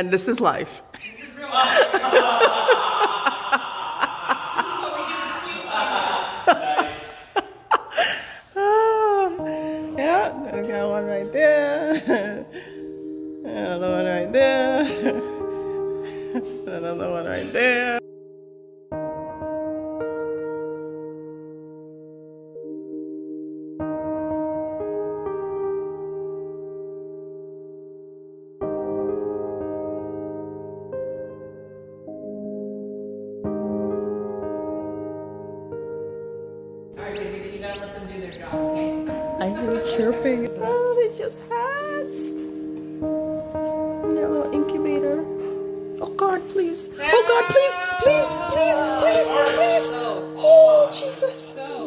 and this is life. This is real life. This is what we do in sweet life. Yeah, we got one right there. Another one right there. Another one right there. Alright, baby, then you gotta let them do their job, okay? I hear chirping. Oh, they just hatched. Their little incubator. Oh God, please. Oh God, please, please, please, please, please. Oh Jesus.